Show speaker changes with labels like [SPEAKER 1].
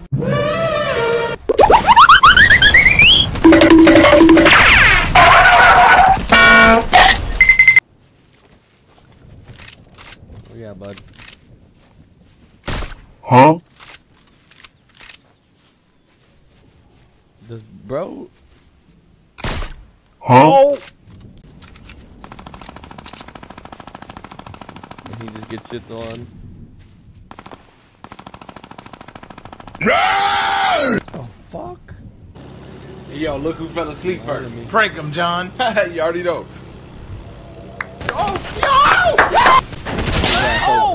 [SPEAKER 1] Oh yeah, bud.
[SPEAKER 2] Huh?
[SPEAKER 1] This bro.
[SPEAKER 2] Huh?
[SPEAKER 1] Oh! And he just gets shits on. Oh fuck!
[SPEAKER 3] Yo, look who fell asleep first. Prank him, John. You already know. Oh, yo!
[SPEAKER 1] Yeah,